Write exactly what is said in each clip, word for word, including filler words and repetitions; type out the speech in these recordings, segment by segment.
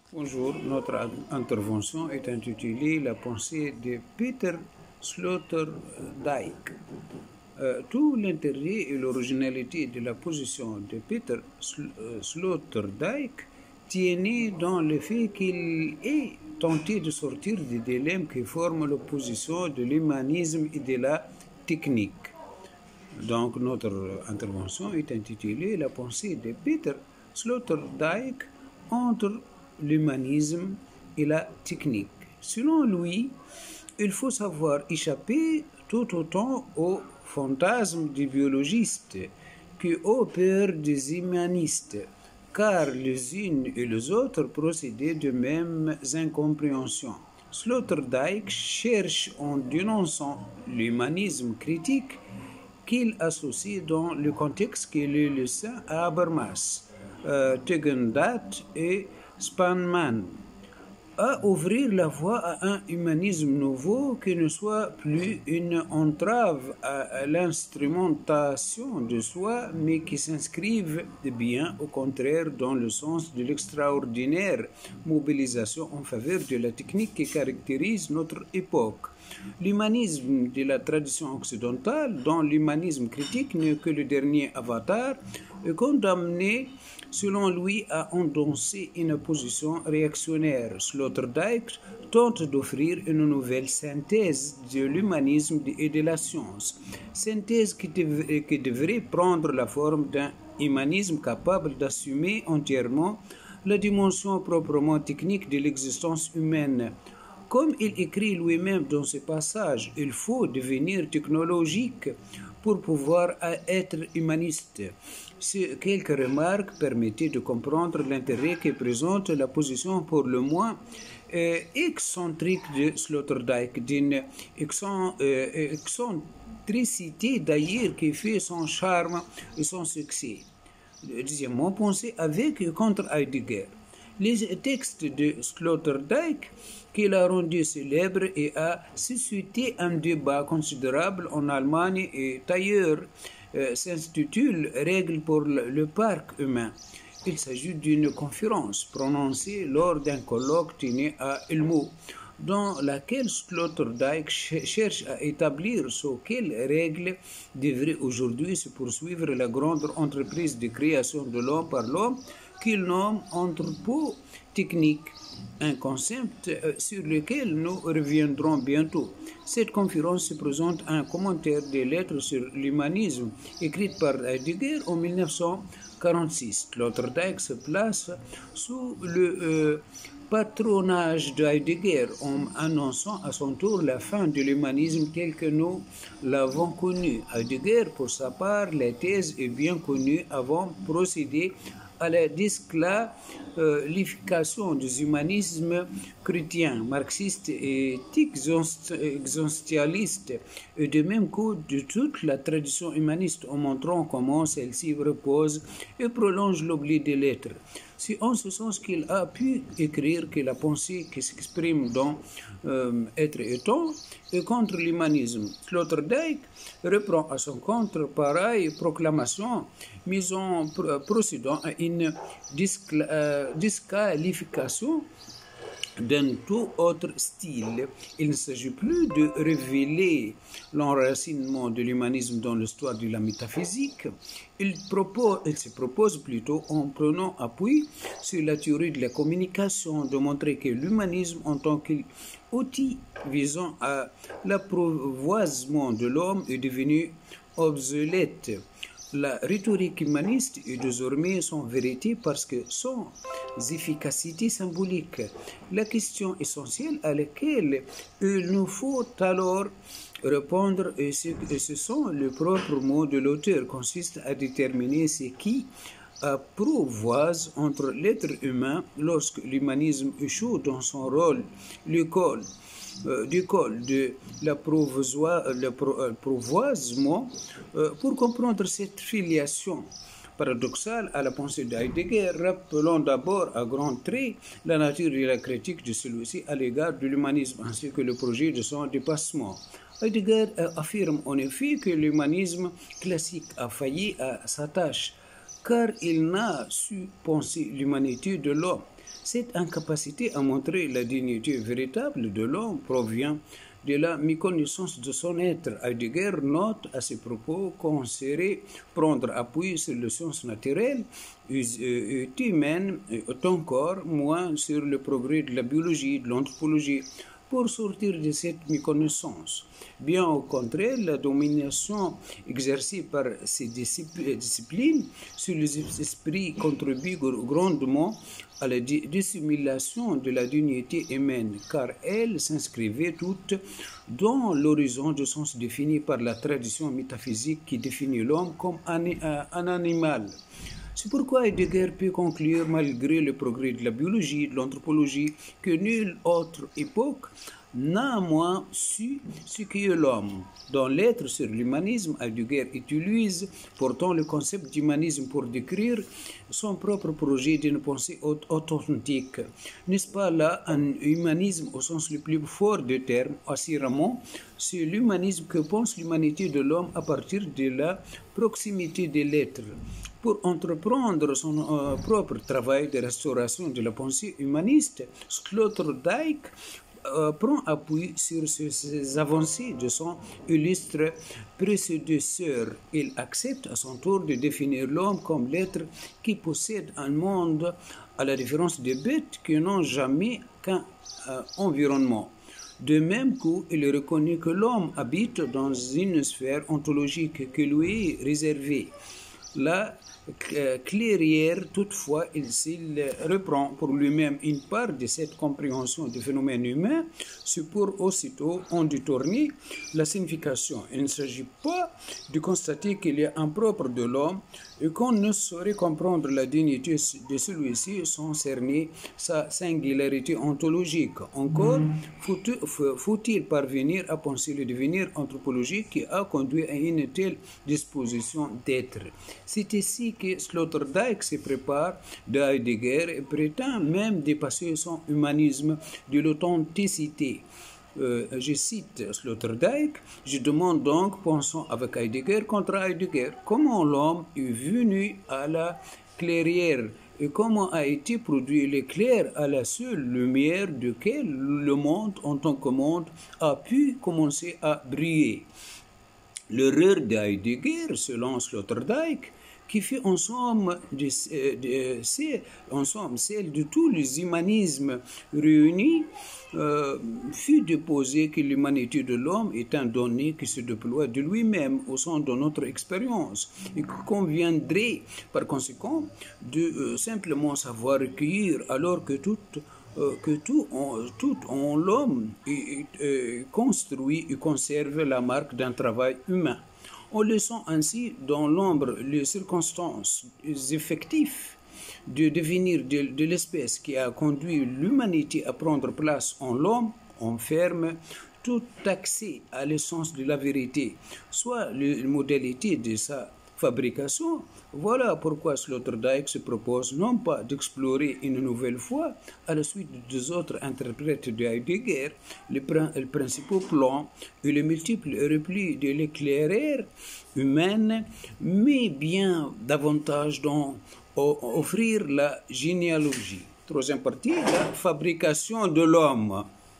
Bonjour, notre intervention est intitulée La pensée de Peter Sloterdijk. Euh, tout l'intérêt et l'originalité de la position de Peter Sloterdijk tiennent dans le fait qu'il ait tenté de sortir des dilemmes qui forment l'opposition de l'humanisme et de la technique. Donc notre intervention est intitulée La pensée de Peter Sloterdijk entre l'humanisme et la technique. Selon lui, il faut savoir échapper tout autant au fantasme des biologistes qu'aux peurs des humanistes, car les unes et les autres procédaient de mêmes incompréhensions. Sloterdijk cherche, en dénonçant l'humanisme critique qu'il associe dans le contexte qui est le sien à Habermas, euh, Tegendath et Spanman, à ouvrir la voie à un humanisme nouveau qui ne soit plus une entrave à l'instrumentation de soi, mais qui s'inscrive bien au contraire dans le sens de l'extraordinaire mobilisation en faveur de la technique qui caractérise notre époque. L'humanisme de la tradition occidentale, dont l'humanisme critique n'est que le dernier avatar, est condamné, selon lui, à endosser une position réactionnaire. Sloterdijk tente d'offrir une nouvelle synthèse de l'humanisme et de la science, synthèse qui, dev qui devrait prendre la forme d'un humanisme capable d'assumer entièrement la dimension proprement technique de l'existence humaine. Comme il écrit lui-même dans ce passage, il faut devenir technologique pour pouvoir être humaniste. Ces quelques remarques permettaient de comprendre l'intérêt que présente la position pour le moins euh, excentrique de Sloterdijk, d'une euh, excentricité d'ailleurs qui fait son charme et son succès. Deuxièmement, pensez avec et contre Heidegger. Les textes de Sloterdijk qu'il a rendu célèbre et a suscité un débat considérable en Allemagne et ailleurs, euh, s'intitule « Règles pour le parc humain ». Il s'agit d'une conférence prononcée lors d'un colloque tenu à Elmo, dans laquelle Sloterdijk cherche à établir sous quelles règles devrait aujourd'hui se poursuivre la grande entreprise de création de l'homme par l'homme qu'il nomme anthropotechnique, un concept sur lequel nous reviendrons bientôt. Cette conférence se présente un commentaire des lettres sur l'humanisme écrite par Heidegger en mille neuf cent quarante-six. Sloterdijk se place sous le euh, patronage de Heidegger en annonçant à son tour la fin de l'humanisme tel que nous l'avons connu. Heidegger, pour sa part, la thèse est bien connue avant de procéder à la disqualification des humanismes chrétiens, marxistes et existentialistes, et de même que de toute la tradition humaniste, en montrant comment celle-ci repose et prolonge l'oubli des lettres. C'est en ce sens qu'il a pu écrire que la pensée qui s'exprime dans euh, Être et temps est contre l'humanisme. Sloterdijk reprend à son compte pareille proclamation mise en procédant à une disqualification d'un tout autre style. Il ne s'agit plus de révéler l'enracinement de l'humanisme dans l'histoire de la métaphysique. Il, propose, il se propose plutôt, en prenant appui sur la théorie de la communication, de montrer que l'humanisme en tant qu'outil visant à l'apprivoisement de l'homme est devenu obsolète. La rhétorique humaniste est désormais sans vérité parce que sans efficacité symbolique. La question essentielle à laquelle il nous faut alors répondre, et ce, et ce sont les propres mots de l'auteur, consiste à déterminer ce qui apprivoise entre l'être humain lorsque l'humanisme échoue dans son rôle, l'école. Euh, d'école de l'apprivoisement euh, pour comprendre cette filiation paradoxale à la pensée d'Heidegger. Rappelons d'abord à grands traits la nature et la critique de celui-ci à l'égard de l'humanisme ainsi que le projet de son dépassement. Heidegger affirme en effet que l'humanisme classique a failli à sa tâche car il n'a su penser l'humanité de l'homme. Cette incapacité à montrer la dignité véritable de l'homme provient de la méconnaissance de son être. Heidegger note à ce propos qu'on saurait prendre appui sur les sciences naturelles et humaines, et encore moins sur le progrès de la biologie, de l'anthropologie, pour sortir de cette méconnaissance. Bien au contraire, la domination exercée par ces disciplines sur les esprits contribue grandement à la dissimulation de la dignité humaine, car elles s'inscrivaient toutes dans l'horizon du sens défini par la tradition métaphysique qui définit l'homme comme un, un animal. C'est pourquoi Heidegger peut conclure, malgré le progrès de la biologie, de l'anthropologie, que nulle autre époque n'a moins su ce qu'est l'homme. Dans Lettres sur l'humanisme, Heidegger utilise pourtant le concept d'humanisme pour décrire son propre projet d'une pensée authentique. N'est-ce pas là un humanisme au sens le plus fort du terme? Assurément, c'est l'humanisme que pense l'humanité de l'homme à partir de la proximité des lettres. Pour entreprendre son euh, propre travail de restauration de la pensée humaniste, Sloterdijk euh, prend appui sur ces avancées de son illustre prédécesseur. Il accepte à son tour de définir l'homme comme l'être qui possède un monde, à la différence des bêtes qui n'ont jamais qu'un euh, environnement. De même qu'il reconnaît que l'homme habite dans une sphère ontologique qui lui est réservée. La clairière, toutefois, s'il reprend pour lui-même une part de cette compréhension du phénomène humain, c'est pour aussitôt en détourner la signification. Il ne s'agit pas de constater qu'il y a un propre de l'homme et qu'on ne saurait comprendre la dignité de celui-ci sans cerner sa singularité ontologique. Encore, faut-il parvenir à penser le devenir anthropologique qui a conduit à une telle disposition d'être. C'est ici que Sloterdijk se prépare de Heidegger et prétend même dépasser son humanisme de l'authenticité. Euh, je cite Sloterdijk, je demande donc, pensons avec Heidegger contre Heidegger, comment l'homme est venu à la clairière et comment a été produit l'éclair à la seule lumière duquel le monde en tant que monde a pu commencer à briller. L'erreur de Heidegger, selon Sloterdijk, qui fait en somme, de, de, de, en somme celle de tous les humanismes réunis, euh, fut de poser que l'humanité de l'homme est un donné qui se déploie de lui-même au sein de notre expérience et qu'il conviendrait par conséquent de euh, simplement savoir recueillir alors que tout euh, que tout en, tout en l'homme est, est construit et conserve la marque d'un travail humain, en laissant ainsi dans l'ombre les circonstances, les effectifs de devenir de, de l'espèce qui a conduit l'humanité à prendre place en l'homme, on ferme tout accès à l'essence de la vérité, soit les modalités de sa fabrication. Voilà pourquoi Sloterdijk se propose non pas d'explorer une nouvelle fois, à la suite des autres interprètes de Heidegger, les, les principaux plans et les multiples replis de l'éclaireur humaine, mais bien davantage d'en offrir la généalogie. Troisième partie, la fabrication de l'homme.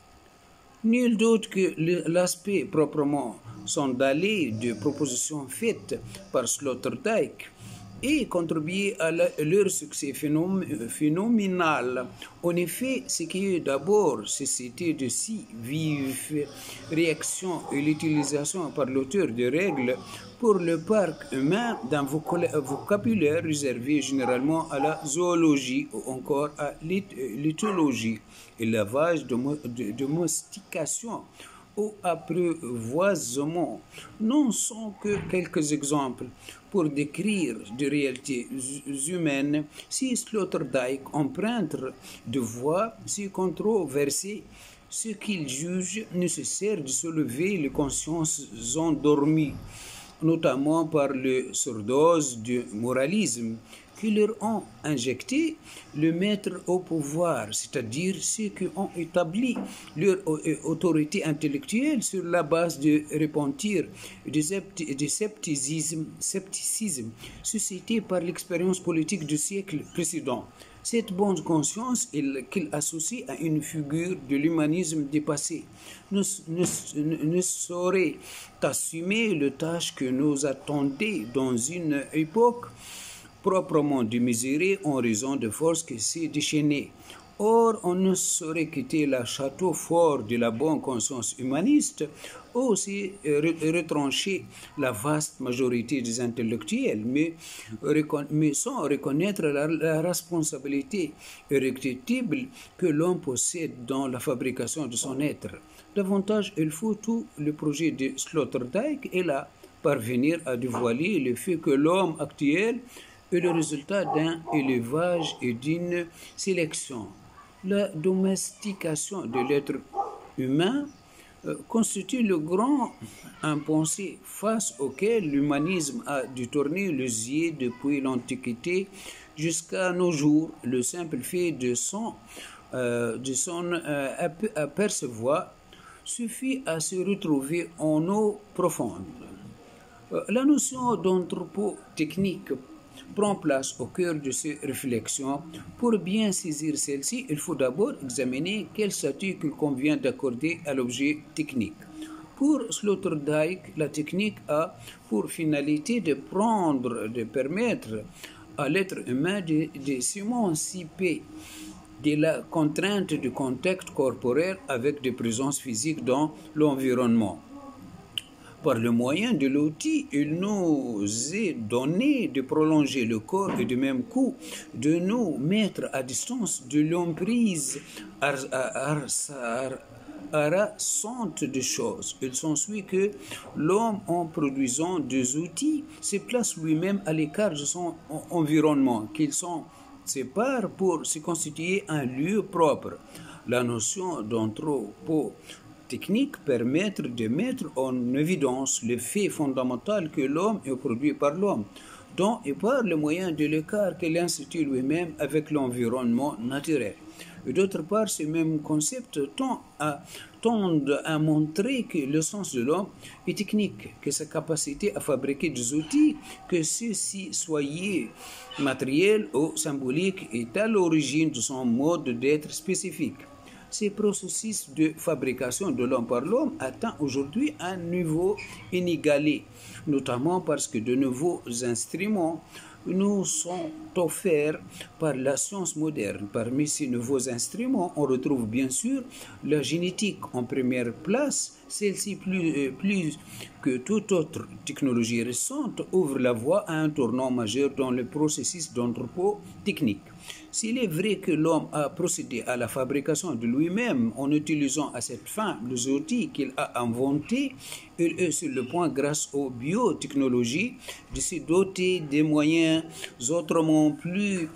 Nul doute que l'aspect proprement sondalé de propositions faites par Sloterdijk et contribué à la, leur succès phénoménal. En effet, ce qui est d'abord suscité de si vives réactions et l'utilisation par l'auteur de règles pour le parc humain d'un vocabulaire réservé généralement à la zoologie ou encore à l'éthologie, élevage, domestication ou apprivoisement, n'en sont que quelques exemples pour décrire des réalités humaines. Si Sloterdijk emprunte de voix si controversées, ce qu'il juge nécessaire de soulever les consciences endormies, notamment par le surdose du moralisme qui leur ont injecté le maître au pouvoir, c'est-à-dire ceux qui ont établi leur autorité intellectuelle sur la base de repentir et de scepticisme, scepticisme suscité par l'expérience politique du siècle précédent. Cette bonne conscience qu'il associe à une figure de l'humanisme dépassé ne, ne, ne saurait assumer le tâche que nous attendait dans une époque proprement démesurée en raison de forces qui s'est déchaînée. Or, on ne saurait quitter le château fort de la bonne conscience humaniste, aussi retrancher la vaste majorité des intellectuels, mais, mais sans reconnaître la, la responsabilité irréductible que l'homme possède dans la fabrication de son être. Davantage, il faut tout le projet de Sloterdijk et là parvenir à dévoiler le fait que l'homme actuel est le résultat d'un élevage et d'une sélection. La domestication de l'être humain euh, constitue le grand impensé face auquel l'humanisme a dû tourner les yeux depuis l'Antiquité jusqu'à nos jours. Le simple fait de son, euh, de son euh, apercevoir suffit à se retrouver en eau profonde. Euh, la notion d'anthropotechnique prend place au cœur de ces réflexions. Pour bien saisir celle-ci, il faut d'abord examiner quel statut qu'il convient d'accorder à l'objet technique. Pour Sloterdijk, la technique a pour finalité de prendre, de permettre à l'être humain de, de s'émanciper de la contrainte du contact corporel avec des présences physiques dans l'environnement. Par le moyen de l'outil, il nous est donné de prolonger le corps et du même coup de nous mettre à distance de l'emprise harassante des choses. Il s'ensuit que l'homme, en produisant des outils, se place lui-même à l'écart de son environnement, qu'il s'en sépare pour se constituer un lieu propre. La notion d'anthropotechnique technique permettre de mettre en évidence le fait fondamental que l'homme est produit par l'homme, dont et par le moyen de l'écart qu'il institue lui-même avec l'environnement naturel. Et d'autre part, ce même concept tend à, tend à montrer que le sens de l'homme est technique, que sa capacité à fabriquer des outils, que ceux-ci soient matériels ou symboliques, est à l'origine de son mode d'être spécifique. Ces processus de fabrication de l'homme par l'homme atteint aujourd'hui un niveau inégalé, notamment parce que de nouveaux instruments nous sont offerts par la science moderne. Parmi ces nouveaux instruments, on retrouve bien sûr la génétique en première place. Celle-ci, plus, plus que toute autre technologie récente, ouvre la voie à un tournant majeur dans le processus d'anthropotechnique. S'il est vrai que l'homme a procédé à la fabrication de lui-même en utilisant à cette fin les outils qu'il a inventés, il est sur le point, grâce aux biotechnologies, de se doter des moyens autrement plus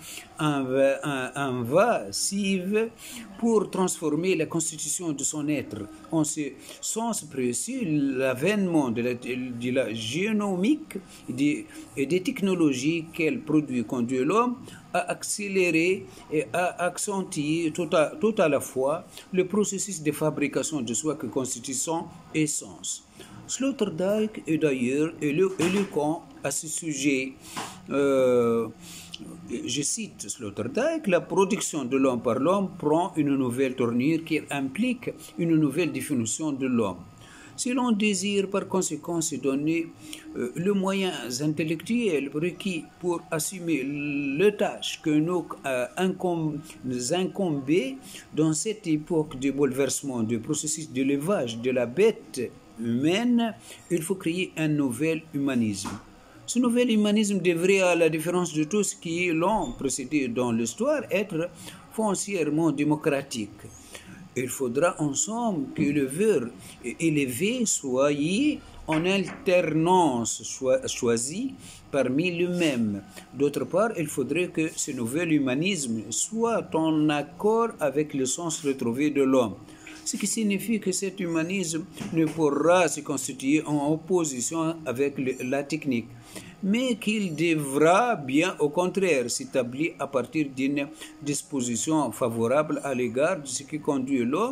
invasifs pour transformer la constitution de son être. En ce sens précis, l'avènement de la, de la génomique et des, et des technologies qu'elle produit conduit l'homme à accélérer et à accentuer tout à, tout à la fois le processus de fabrication de soi qui constitue son essence. Sloterdijk est d'ailleurs éloquent à ce sujet. Euh, je cite Sloterdijk, la production de l'homme par l'homme prend une nouvelle tournure qui implique une nouvelle définition de l'homme. Si l'on désire par conséquent se donner euh, les moyens intellectuels requis pour assumer les tâches que nous euh, incombe, incomber dans cette époque de bouleversement du processus d'élevage de la bête humaine, il faut créer un nouvel humanisme. Ce nouvel humanisme devrait, à la différence de tout ce qui l'ont précédé dans l'histoire, être foncièrement démocratique. Il faudra ensemble que le verre élevé soit en alternance choisi parmi lui-même. D'autre part, il faudrait que ce nouvel humanisme soit en accord avec le sens retrouvé de l'homme. Ce qui signifie que cet humanisme ne pourra se constituer en opposition avec la technique, mais qu'il devra bien au contraire s'établir à partir d'une disposition favorable à l'égard de ce qui conduit l'homme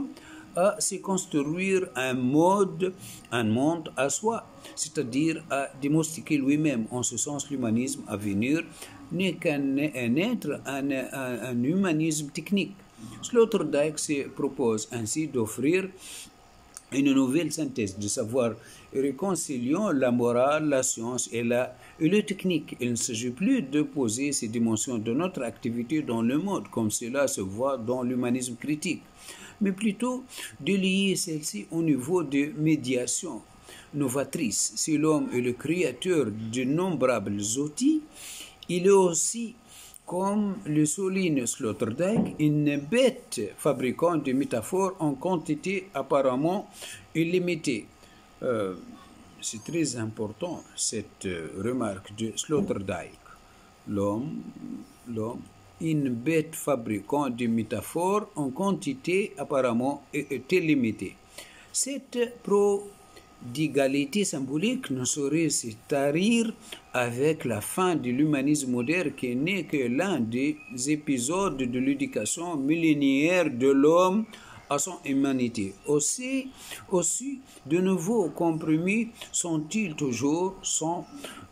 à se construire un mode, un monde à soi, c'est-à-dire à démystiquer lui-même. En ce sens, l'humanisme à venir n'est qu'un un être, un, un, un humanisme technique. Sloterdijk se propose ainsi d'offrir une nouvelle synthèse de savoir réconciliant la morale, la science et, la, et le technique. Il ne s'agit plus de poser ces dimensions de notre activité dans le monde, comme cela se voit dans l'humanisme critique, mais plutôt de lier celle-ci au niveau de médiation novatrice. Si l'homme est le créateur d'innombrables outils, il est aussi, comme le souligne Sloterdijk, une bête fabriquant des métaphores en quantité apparemment illimitée. Euh, c'est très important cette euh, remarque de Sloterdijk. L'homme, l'homme, une bête fabriquant des métaphores en quantité apparemment illimitée. Cette pro d'égalité symbolique ne saurait se tarir avec la fin de l'humanisme moderne qui n'est que l'un des épisodes de l'éducation millénaire de l'homme à son humanité. Aussi, aussi de nouveaux compromis sont-ils toujours sont,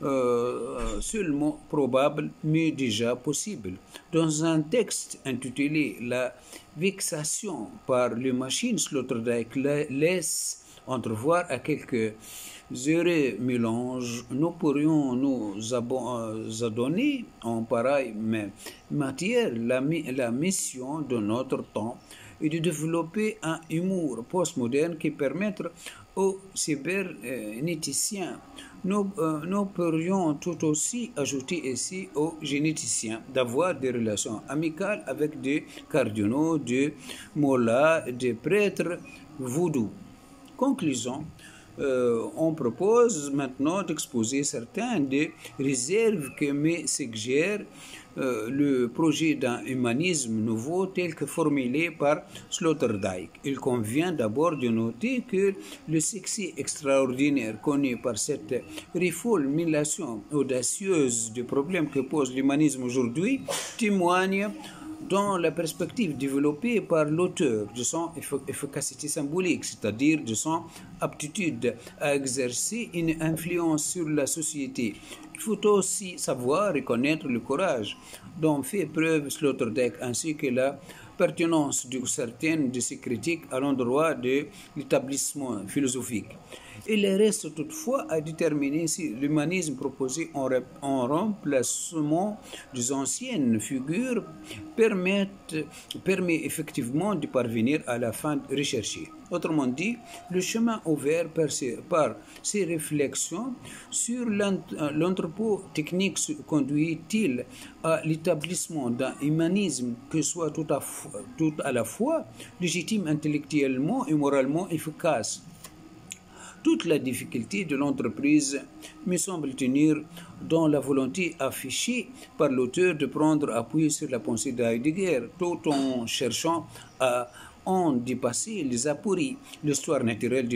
euh, seulement probables, mais déjà possibles. Dans un texte intitulé « La vexation par les machines », Sloterdijk laisse entrevoir à quelques heureux mélanges, nous pourrions nous adonner en pareille matière la, la mission de notre temps et de développer un humour postmoderne qui permette aux cybernéticiens. Nous, euh, nous pourrions tout aussi ajouter ici aux généticiens d'avoir des relations amicales avec des cardinaux, des mollahs, des prêtres vaudous. Conclusion, euh, on propose maintenant d'exposer certaines des réserves que me suggère euh, le projet d'un humanisme nouveau tel que formulé par Sloterdijk. Il convient d'abord de noter que le succès extraordinaire connu par cette reformulation audacieuse du problème que pose l'humanisme aujourd'hui témoigne dans la perspective développée par l'auteur de son efficacité symbolique, c'est-à-dire de son aptitude à exercer une influence sur la société. Il faut aussi savoir reconnaître le courage dont fait preuve Sloterdijk ainsi que la pertinence de certaines de ses critiques à l'endroit de l'établissement philosophique. Il reste toutefois à déterminer si l'humanisme proposé en, en remplacement des anciennes figures permet, permet effectivement de parvenir à la fin recherchée. Autrement dit, le chemin ouvert par ces, par ces réflexions sur l'entrepôt technique conduit-il à l'établissement d'un humanisme qui soit tout à, tout à la fois légitime intellectuellement et moralement efficace. Toute la difficulté de l'entreprise me semble tenir dans la volonté affichée par l'auteur de prendre appui sur la pensée d'Heidegger, tout en cherchant à en dépasser les apories. L'histoire naturelle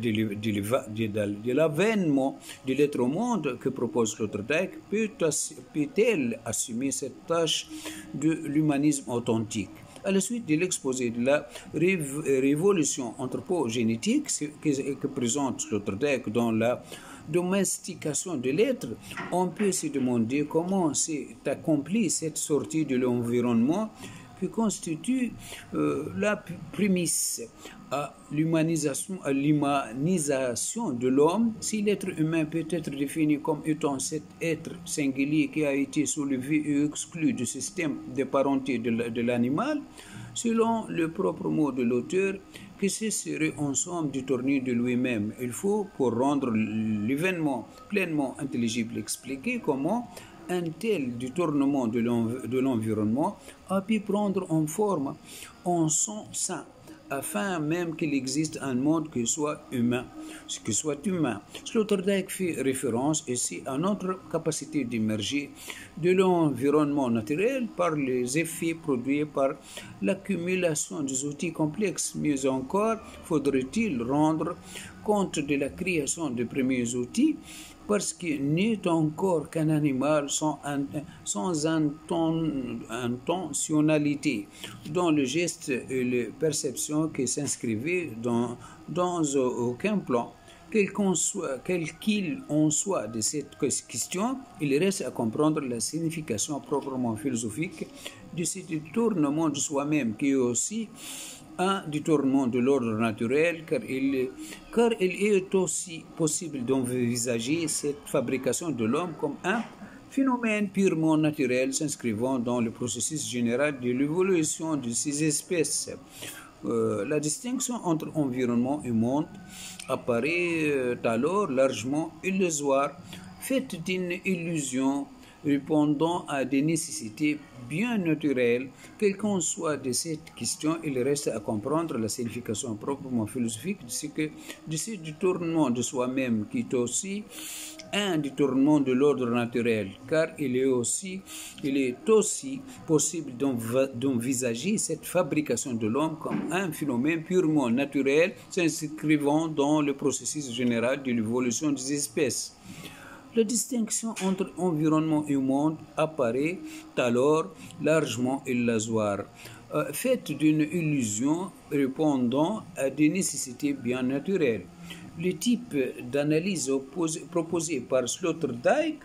de l'avènement de l'être au monde que propose Sloterdijk peut-elle assumer cette tâche de l'humanisme authentique? À la suite de l'exposé de la révolution anthropogénétique que, que présente Sloterdijk dans la domestication de l'être, on peut se demander comment s'est accomplie cette sortie de l'environnement qui constitue euh, la prémisse à l'humanisation, à l'humanisation de l'homme. Si l'être humain peut être défini comme étant cet être singulier qui a été soulevé et exclu du système de parenté de l'animal, selon le propre mot de l'auteur, que ce serait en somme détourné de lui-même. Il faut, pour rendre l'événement pleinement intelligible, expliquer comment un tel détournement de l'environnement a pu prendre en forme en son sein, afin même qu'il existe un monde qui soit humain. Qui soit humain. Sloterdijk fait référence ici à notre capacité d'émerger de l'environnement naturel par les effets produits par l'accumulation des outils complexes. Mais encore, faudrait-il rendre compte de la création des premiers outils parce qu'il n'est encore qu'un animal sans, un- sans inton- intentionnalité, dont le geste et les perceptions qui s'inscrivaient dans, dans aucun plan. Quel qu'en soit- quel qu'il en soit de cette question, il reste à comprendre la signification proprement philosophique de ce détournement de soi-même, qui est aussi un détournement de l'ordre naturel, car il, car il est aussi possible d'envisager cette fabrication de l'homme comme un phénomène purement naturel s'inscrivant dans le processus général de l'évolution de ces espèces. Euh, la distinction entre environnement et monde apparaît euh, alors largement illusoire, faite d'une illusion répondant à des nécessités bien naturelles. Quel qu'en soit de cette question, il reste à comprendre la signification proprement philosophique de ce, que, de ce détournement de soi-même, qui est aussi un détournement de l'ordre naturel, car il est aussi, il est aussi possible d'envisager cette fabrication de l'homme comme un phénomène purement naturel s'inscrivant dans le processus général de l'évolution des espèces. La distinction entre environnement et monde apparaît alors largement illusoire, euh, faite d'une illusion répondant à des nécessités bien naturelles. Le type d'analyse proposé par Sloterdijk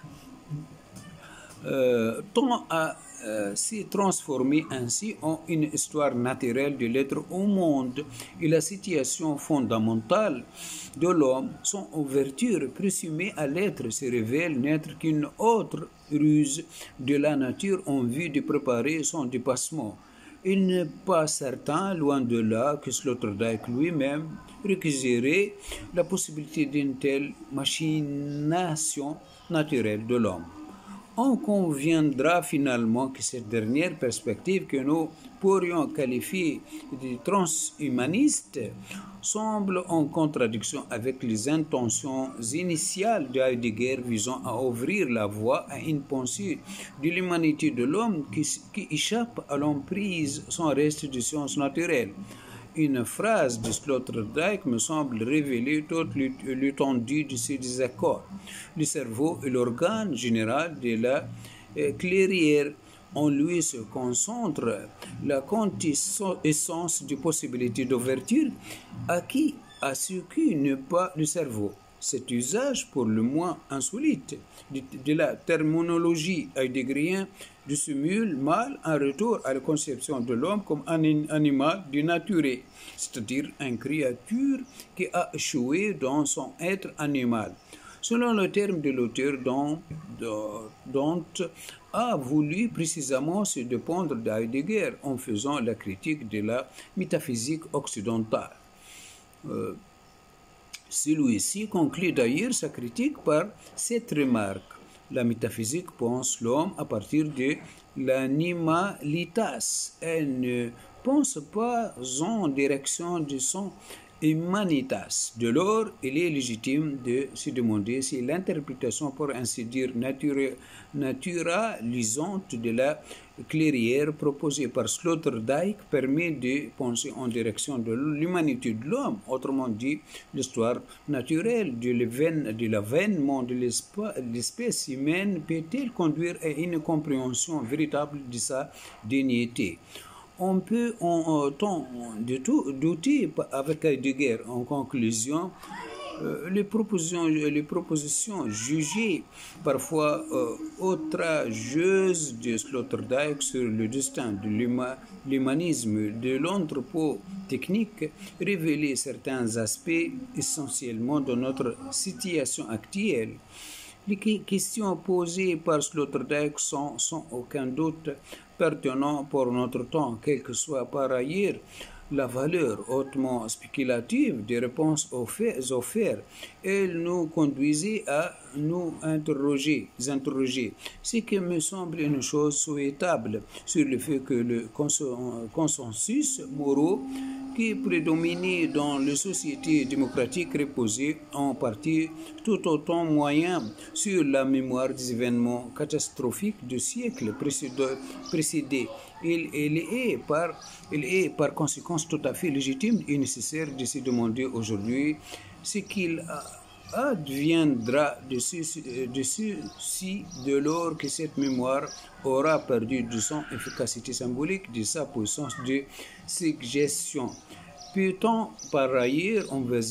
euh, tend à euh, se transformer ainsi en une histoire naturelle de l'être au monde et la situation fondamentale de l'homme, son ouverture présumée à l'être, se révèle n'être qu'une autre ruse de la nature en vue de préparer son dépassement. Il n'est pas certain, loin de là, que Sloterdijk lui-même recuserait la possibilité d'une telle machination naturelle de l'homme. On conviendra finalement que cette dernière perspective, que nous pourrions qualifier de transhumaniste, semble en contradiction avec les intentions initiales de Heidegger visant à ouvrir la voie à une pensée de l'humanité de l'homme qui, qui échappe à l'emprise sans reste de sciences naturelles. Une phrase de Sloterdijk me semble révéler toute l'étendue de ce désaccord. Le cerveau est l'organe général de la clairière. En lui se concentre la quintessence de possibilités d'ouverture à qui, à ce qui n'est pas le cerveau. Cet usage, pour le moins insolite, de, de la terminologie heideggerienne dissimule mal un retour à la conception de l'homme comme un animal dénaturé, c'est-à-dire une créature qui a échoué dans son être animal. Selon le terme de l'auteur, dont, dont a voulu précisément se dépendre d'Heidegger en faisant la critique de la métaphysique occidentale. Euh, Celui-ci conclut d'ailleurs sa critique par cette remarque. La métaphysique pense l'homme à partir de l'animalitas. Elle ne pense pas en direction de son humanitas. De lors, il est légitime de se demander si l'interprétation, pour ainsi dire, natura, naturalisante de la clairière proposée par Sloterdijk permet de penser en direction de l'humanité de l'homme, autrement dit, l'histoire naturelle de l'avènement de l'espèce humaine peut-elle conduire à une compréhension véritable de sa dignité. On peut en temps de tout douter avec Heidegger. En conclusion, euh, les, propositions, les propositions jugées parfois euh, outrageuses de Sloterdijk sur le destin de l'humanisme de l'anthropotechnique révélaient certains aspects essentiellement de notre situation actuelle. Les questions posées par Sloterdijk sont sans aucun doute pertinentes pour notre temps, quelle que soit par ailleurs la valeur hautement spéculative des réponses offertes. Elle nous conduisait à nous interroger, interroger, ce qui me semble une chose souhaitable sur le fait que le consensus moraux qui prédominait dans les sociétés démocratiques reposait en partie tout autant moyen sur la mémoire des événements catastrophiques du siècle précédé. Il, il, est par, il est par conséquent tout à fait légitime et nécessaire de se demander aujourd'hui ce qu'il adviendra de ceci, de ceci dès lors que cette mémoire aura perdu de son efficacité symbolique, de sa puissance de suggestion. Peut-on par ailleurs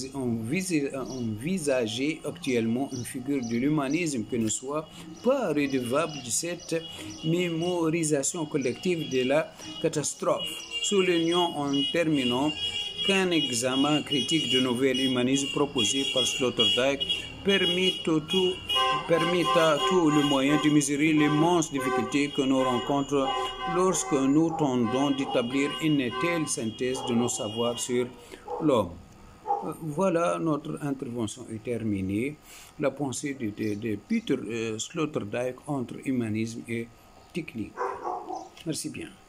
envisager actuellement une figure de l'humanisme qui ne soit pas redevable de cette mémorisation collective de la catastrophe? Soulignons en terminant qu'un examen critique du nouvel humanisme proposé par Sloterdijk permet à tout, tout le moyen de mesurer l'immense difficulté que nous rencontrons lorsque nous tentons d'établir une telle synthèse de nos savoirs sur l'homme. Voilà, notre intervention est terminée. La pensée de, de, de Peter Sloterdijk entre humanisme et technique. Merci bien.